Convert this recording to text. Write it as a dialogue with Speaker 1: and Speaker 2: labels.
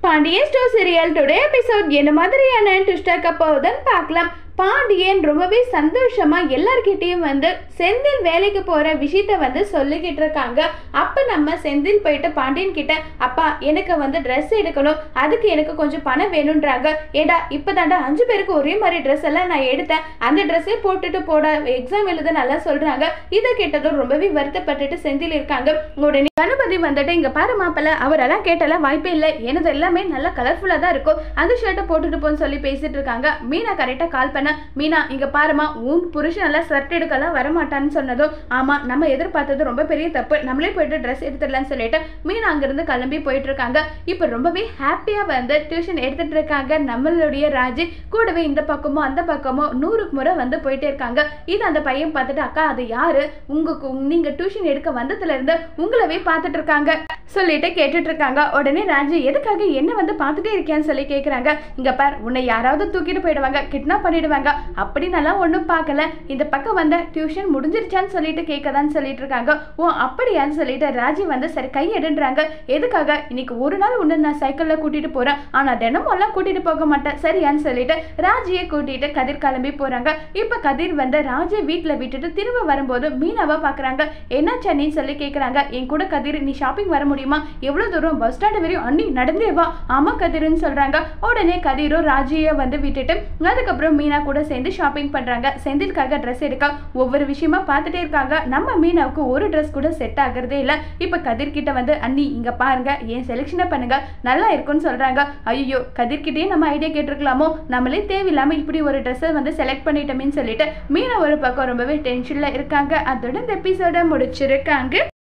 Speaker 1: Pandian store serial today episode என்ன மாதிரியான ட்விஸ்டாக்க போகுதுன்னு பார்க்கலாம். பாண்டியன் ரொம்பவே சந்தோஷமா எல்லார்கிட்டையும் செந்தில் வேலைக்கு போற விஷயத்த சொல்லிக்கிட்டு இருக்காங்க. அப்ப நம்ம செந்தில் போயிட்டு பாண்டியன் கிட்ட, அப்பா எனக்கு ட்ரெஸ் எடுக்கணும், அதுக்கு எனக்கு கொஞ்சம் பணம் வேணும்ன்றாங்க. ஏடா இப்பதாண்டா 5 பேருக்கு ஒரே மாதிரி ட்ரெஸ் எல்லாம் நான் எடுத்தேன், அந்த ட்ரெஸ்ஸே போட்டுட்டு போட எக்ஸாம் எழுத நல்லா சொல்றாங்க. இதை கேட்டதும் ரொம்பவே வருத்தப்பட்டுட்டு செந்தில் இருக்காங்க. உடனே கணபதி இங்க பாரு மாப்பிள்ள, அவரெல்லாம் கேட்டெல்லாம் வாய்ப்பே இல்லை, எனது எல்லாமே நல்லா கலர்ஃபுல்லா தான் இருக்கும், அந்த ஷர்ட்டை போட்டுட்டு போன்னு சொல்லி பேசிட்டு இருக்காங்க. மீனா கரெக்டா கால் பண்ண, மீனா இங்க பாருமா, உன் புருஷன் எல்லாம் ஷர்ட் எடுக்கலாம் வரமாட்டான்னு சொன்னதும், ஆமா நம்ம எதிர்பார்த்தது ரொம்ப பெரிய தப்பு, நம்மளே போயிட்டு ட்ரெஸ் எடுத்துடலாம்னு சொல்லிட்டு மீனா அங்கிருந்து கிளம்பி போயிட்டு இருக்காங்க. இப்ப ரொம்பவே ஹாப்பியா டியூஷன் எடுத்துட்டு இருக்காங்க நம்மளுடைய ராஜி. கூடவே இந்த பக்கமோ அந்த பக்கமோ 100 முறை போயிட்டே இருக்காங்க. இது அந்த பையன் பார்த்துட்டு, அக்கா அது யாரு, நீங்க டியூஷன் எடுக்க வந்ததுல இருந்து உங்களவே பார்த்துட்டு இருக்காங்க சொல்லிட்டு கேட்டுட்டு இருக்காங்க. உடனே ராஜி, எதுக்காக என்ன பார்த்துட்டே இருக்கேன்னு சொல்லி கேட்குறாங்க. இங்க பார், உன்னை யாராவது தூக்கிட்டு போயிடுவாங்க, கிட்னாப் பண்ணிடுவாங்க, அப்படி நல்லா ஒன்றும் பார்க்கல, இந்த பக்கம் டியூஷன் முடிஞ்சிருச்சான்னு சொல்லிட்டு கேட்கதான்னு சொல்லிட்டு இருக்காங்க. ஓ அப்படியான்னு சொல்லிட்டு ராஜி சரி கை எடுன்றாங்க. எதுக்காக, இன்னைக்கு ஒரு நாள் ஒன்று நான் சைக்கிளில் கூட்டிட்டு போறேன், ஆனா தினமும் எல்லாம் கூட்டிட்டு போக மாட்டேன் சரியான்னு சொல்லிட்டு ராஜியை கூட்டிட்டு கதிர் கிளம்பி போறாங்க. இப்ப கதிர் ராஜியை வீட்டுல விட்டுட்டு திரும்ப வரும்போது மீனாவை பாக்குறாங்க. என்ன சென்னின்னு சொல்லி கேட்கறாங்க. என் கூட கதிர் நீ ஷாப்பிங் வர முடியுமா, எவ்வளவு தூரம், பஸ் ஸ்டாண்ட் வரையும், அண்ணி நடந்தே வா. ஆமா கதிர்னு சொல்றாங்க. உடனே கதிரும் ராஜியை விட்டுட்டு அதுக்கப்புறம் மீனா கூட சேர்ந்து ஷாப்பிங் பண்றாங்க. செந்திலுக்காக ட்ரெஸ் எடுக்க ஒவ்வொரு விஷயமா பார்த்துட்டே இருக்காங்க. நம்ம மீனாவுக்கு ஒரு ட்ரெஸ் கூட செட் ஆகுறதே இல்லை. இப்ப கதிர் கிட்ட அண்ணி இங்க பாருங்க, என் செலெக்ஷனை பண்ணுங்க, நல்லா இருக்கும்னு சொல்றாங்க. ஐயோ கதிர்கிட்டயே நம்ம ஐடியா கேட்டிருக்கலாமோ, நம்மளே தேவையில்லாம இப்படி ஒரு ட்ரெஸ்ஸை செலக்ட் பண்ணிட்டோமேன்னு சொல்லிட்டு மீனா ஒரு பக்கம் ரொம்பவே டென்ஷன்ல இருக்காங்க. அதோட இந்த எபிசோட முடிச்சிருக்காங்க.